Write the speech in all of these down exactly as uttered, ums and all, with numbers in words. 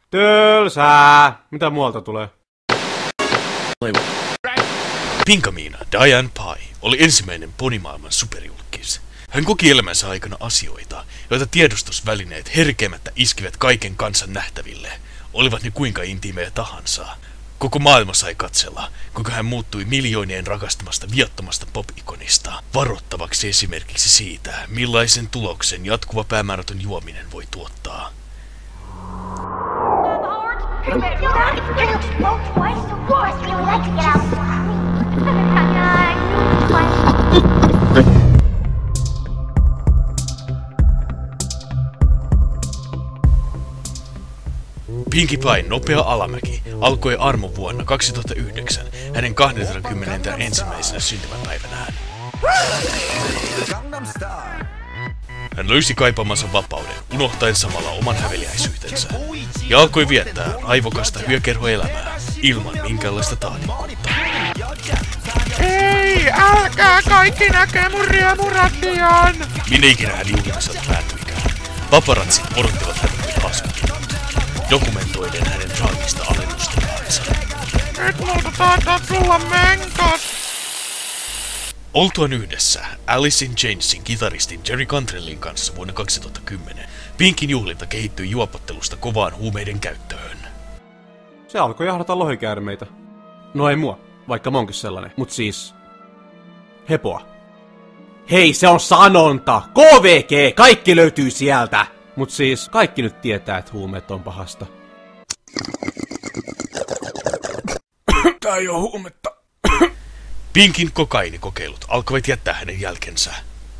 Tylsää! Mitä muualta tulee? Pinkamiina Diane Pie oli ensimmäinen ponimaailman superjulkis. Hän koki elämänsä aikana asioita, joita tiedostusvälineet herkeämättä iskivät kaiken kansan nähtäville, olivat ne kuinka intiimejä tahansa. Koko maailma sai katsella, kuinka hän muuttui miljoonien rakastamasta viattomasta pop-ikonista, varoittavaksi esimerkiksi siitä, millaisen tuloksen jatkuva päämäärätön juominen voi tuottaa. Pinkie Pien nopea alamäki alkoi armovuonna kaksituhattayhdeksän hänen kaksikymmentäyksi syntymäpäivänään. Hän löysi kaipaamansa vapauden, unohtaen samalla oman häveliäisyytensä, ja alkoi viettää raivokasta hyökerhoelämää ilman minkäänlaista tahdikkuutta. Ei, älkää kaikki näkee mun riemuradion! Minne ikinä hän julkisesti päätyikään. Paparazzi odottivat häntä kuin askutin, dokumentoiden hänen traagista alennustaansa. Nyt multa taitaa tulla menkas! Oltuaan yhdessä Alice in Chainsin kitaristin Jerry Cantrellin kanssa vuonna kaksituhattakymmenen, Pinkin juhlinta kehittyi juopottelusta kovaan huumeiden käyttöön. Se alkoi jahdata lohikäärmeitä. No ei mua, vaikka mä onkin sellainen, mut siis... Hepoa. Hei, se on sanonta! K V G! Kaikki löytyy sieltä! Mut siis, kaikki nyt tietää, että huumeet on pahasta. Tää ei oo huumetta. Pinkin kokaiinikokeilut alkoivat jättää hänen jälkensä.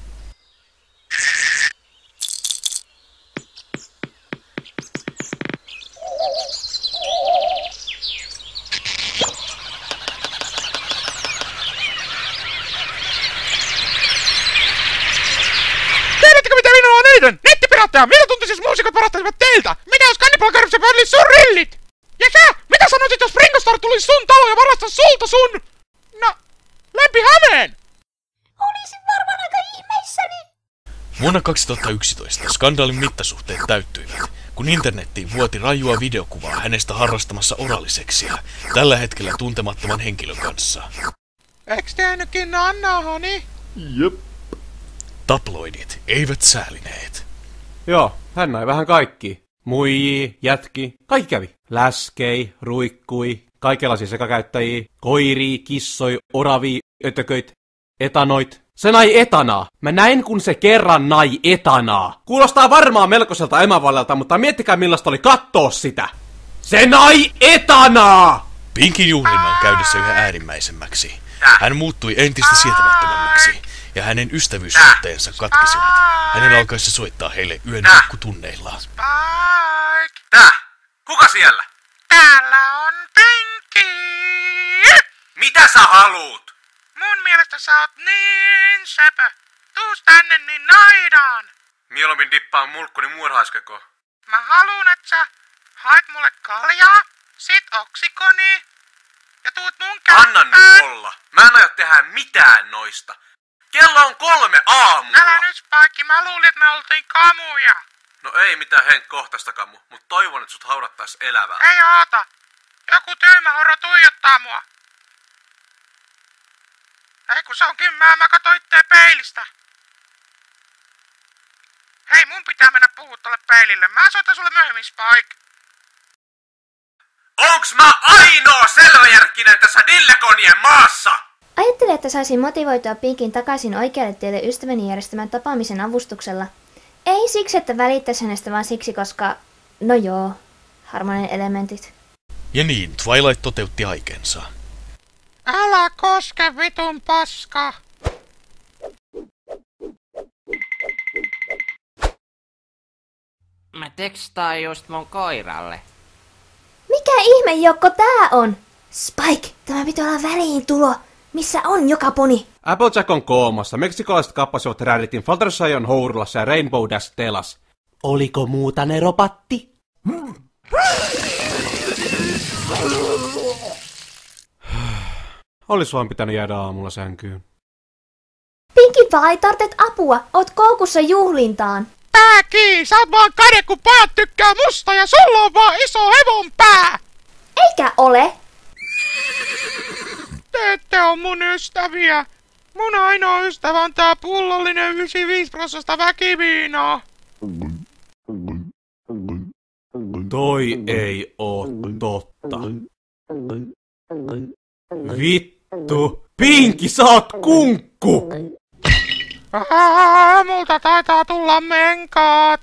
Tiedättekö mitä minua on eniten? Nettipiraatteja! Mitä tuntiset muusikot varastaisivat teiltä? Mitä jos Cannibal Corpse olisi sun rillit? Ja sä? Mitä sanoisit jos Ringo Starr tulisi sun talo ja varastaa sulta sun... No... Lempi Hämeen! Olisin varmaan aika ihmeissäni. Vuonna kaksituhattayksitoista skandaalin mittasuhteet täyttyivät, kun internettiin vuoti rajua videokuvaa hänestä harrastamassa oraliseksiä, tällä hetkellä tuntemattoman henkilön kanssa. Eiks tehnytkin Annahani? Jep. Tabloidit eivät säälineet. Joo, hän näi vähän kaikki. Muijii, jätki, kaikki kävi. Läskei, ruikkui, kaikenlaisia sekakäyttäjiä, koirii, kissoi, oravii, ötököit, etanoit. Se nai etanaa. Mä näin kun se kerran nai etanaa. Kuulostaa varmaan melkoiselta emävalelta, mutta miettikää millaista oli kattoo sitä. Se nai etanaa! Pinkin juhlinnan käydessä yhä äärimmäisemmäksi. Hän muuttui entistä sietämättömämmäksi, ja hänen ystävyyssuhteensa katkesivat. Hänen alkaessa soittaa heille yön nukkutunneilla. Spike! Tää? Kuka siellä? Täällä on Pinky! Mitä sä haluut? Mun mielestä sä oot niin söpö. Tuus tänne niin naidaan. Mieluummin dippaan mulkkuni muurhaiskeko. Mä haluun, että sä haet mulle kaljaa, sit oksikoni ja tuut mun kämpään. Anna nyt olla. Mä en aio tehdä mitään noista. Kello on kolme aamulla. Älä nyt, Spike. Mä luulin, että me oltiin kamuja. No ei mitään henkkohtaista kamu, mut toivon, että sut haudattais elävää. Ei oota. Joku tyhmä horro tuijottaa mua. Ei kun se on kymmää, mä kato itteen peilistä. Hei, mun pitää mennä puhua tolle peilille. Mä soitan sulle myöhemmin, Spike. Onks mä ainoa selväjärkkinen tässä Dillekonien maassa? Ajattelin, että saisin motivoitua Pinkin takaisin oikealle tielle ystäväni järjestämän tapaamisen avustuksella. Ei siksi, että välittäisi hänestä, vaan siksi, koska... No joo, harmoninen elementit. Ja niin, Twilight toteutti aikeensa. Älä koske vitun paska! Mä tekstaan just mun koiralle. Mikä ihme Jokko tää on? Spike, tämä pitää olla väliintulo. Missä on joka poni? Applejack on koomassa. Meksikolaiset kappasivat Raritin Fluttershy on Hourlassa ja Rainbow Dash telas. Oliko muuta neropatti? Olis vaan pitänyt jäädä aamulla sänkyyn. Pinkie Pie, tartet apua. Oot koukussa juhlintaan. pää kiinni! Sä oot vaan kade, kun pojat tykkää musta ja sulla on vaan iso hevon pää! Eikä ole. Te ette oo mun ystäviä. Mun ainoa ystävä on tää pullollinen yhdeksänkymmentäviisi prosenttia väkiviinaa. Toi ei oo totta. Vittu! Pinki, sä oot kunkku! Ää, multa taitaa tulla menkaat.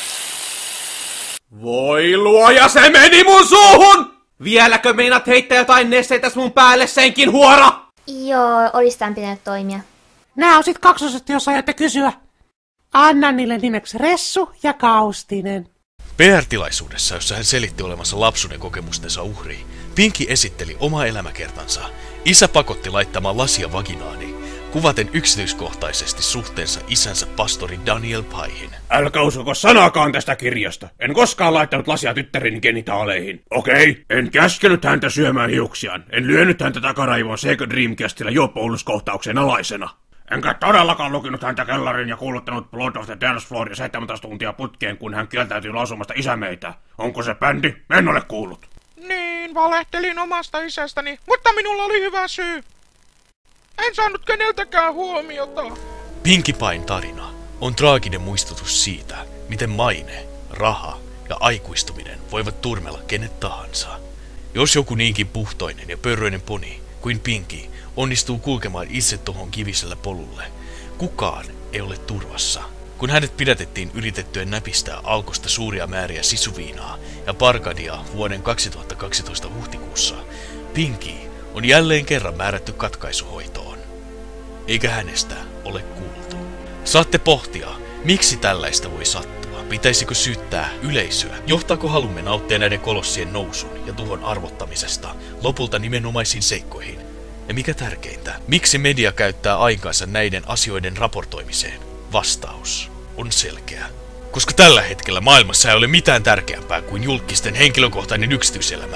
Voi luoja, se meni mun suuhun! Vieläkö meinaat heittää jotain nesteitä mun päälle senkin huora? Joo, olis tän pitänyt toimia. Nää on sit kaksoset, jos ajatte kysyä. Anna niille nimeksi Ressu ja Kaustinen. P R-tilaisuudessa, jossa hän selitti olevansa lapsuuden kokemustensa uhri, Pinki esitteli oma elämäkertansa. Isä pakotti laittamaan lasia vaginaani, kuvaten yksityiskohtaisesti suhteensa isänsä pastori Daniel Paihin. Älkää uskoko sanaakaan tästä kirjasta. En koskaan laittanut lasia tyttärini genitaaleihin. Okei, en käskenyt häntä syömään hiuksiaan. En lyönyt häntä takaraivoon Sega Dreamcastilla juoppouluskohtauksen alaisena. Enkä todellakaan lukinut häntä kellariin ja kuuluttanut Blood of the Dance Floor seitsemäntoista tuntia putkeen, kun hän kieltäytyi lausumasta isämeitä. Onko se bändi? En ole kuullut. Niin, valehtelin omasta isästäni, mutta minulla oli hyvä syy. En saanut keneltäkään huomiota. Pinkie Pien tarina on traaginen muistutus siitä, miten maine, raha ja aikuistuminen voivat turmella kenet tahansa. Jos joku niinkin puhtoinen ja pörröinen poni kuin Pinkie onnistuu kulkemaan itse tuohon kivisellä polulle, kukaan ei ole turvassa. Kun hänet pidätettiin yritettyä näpistää Alkosta suuria määriä sisuviinaa ja Parkadia vuoden kaksituhattakaksitoista huhtikuussa, Pinkie on jälleen kerran määrätty katkaisuhoitoon. Eikä hänestä ole kuultu. Saatte pohtia, miksi tällaista voi sattua. Pitäisikö syyttää yleisöä? Johtaako halumme nauttia näiden kolossien nousun ja tuhon arvottamisesta lopulta nimenomaisiin seikkoihin? Ja mikä tärkeintä, miksi media käyttää aikaansa näiden asioiden raportoimiseen? Vastaus on selkeä. Koska tällä hetkellä maailmassa ei ole mitään tärkeämpää kuin julkisten henkilökohtainen yksityiselämä.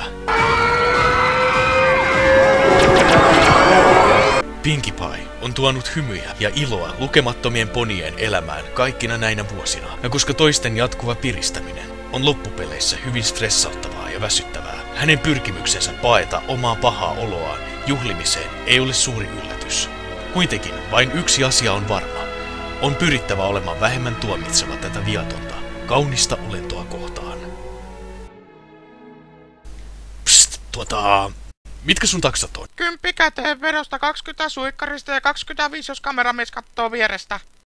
Pinkie Pie on tuonut hymyjä ja iloa lukemattomien ponien elämään kaikkina näinä vuosina. Ja koska toisten jatkuva piristäminen on loppupeleissä hyvin stressauttavaa ja väsyttävää, hänen pyrkimyksensä paeta omaa pahaa oloaan juhlimiseen ei ole suuri yllätys. Kuitenkin vain yksi asia on varma. On pyrittävä olemaan vähemmän tuomitseva tätä viatonta, kaunista olentoa kohtaan. Psst, tuota... Mitkä sun taksat on? Kymppi käteen vedosta, kaksikymmentä suikkarista ja kaksikymmentäviisi, jos kameramies kattoo vierestä.